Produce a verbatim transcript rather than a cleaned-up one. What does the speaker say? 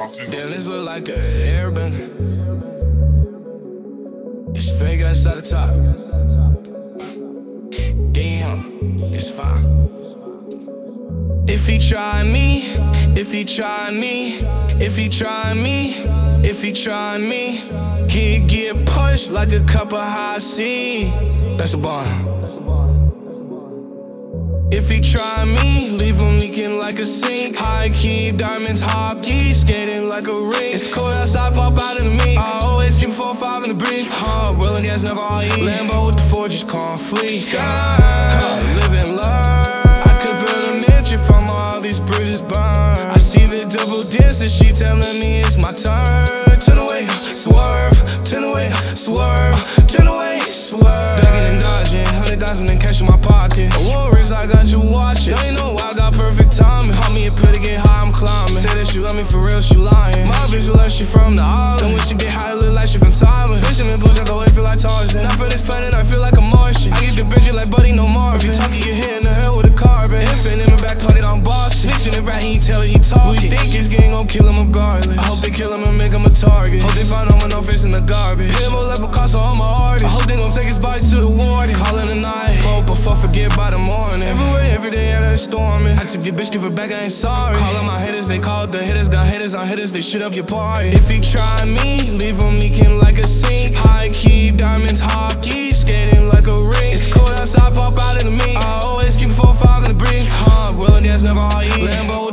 Carlton. Damn, this look like an airbender. It's fake outside the top. Damn, it's fine. If he try me, if he try me, if he try me, if he try me, he'd get pushed like a cup of high C. That's a bond. If he try me, leave him leaking like a sink. High key, diamonds, hockey, skating like a rink. It's cold outside, pop out in the mink. I always keep four five in the brink. Huh, Rollin gas, never all eat. Lambo with the Forgis, car fleek. Skrrt, huh, live and learn. I could build a mansion from all these bridges burned. I see the double dance and she telling me it's my turn. Turn away, swerve, turn away, swerve, turn away, swerve. Ducking and dodging, hundred thousand in cash in my pocket. I won't risk, I got you watching. Now you know I got perfect timing. Call me a pretty, get high, I'm climbing. Say that she love me for real, she lying. My bitch look like she from the island. And when she get high, look like she from Thailand. Bitch, I'm in blues, I the way feel like Tarzan. Not for this planet, I feel like a Martian. I get the bitch like Buddy, no Marvin. If you talking, you hit in the head with a carbon. Infant in my back pocket, I'm bossing. Snitching and rat, he tell he talking. Who you think his gang gon' kill him regardless? I hope they kill him and make him a target. Hope they find him with no face in the garbage. Hit him up like Picasso on my artist. I hope they gon' take his body to the warden. Calling the night, hope before forget by the morning. Everywhere, every day, I got storming. I took your bitch, give it back, I ain't sorry. Call on my haters, they call it the hitters. Got haters on hitters, they shit up your party. If he try me, leave him leaking like a sink. High key, diamonds, hockey, skating like a rink. It's cold outside, pop out in the mink. I always keep four five in the brink. Huh, Rollin gas, never all eat. Lambo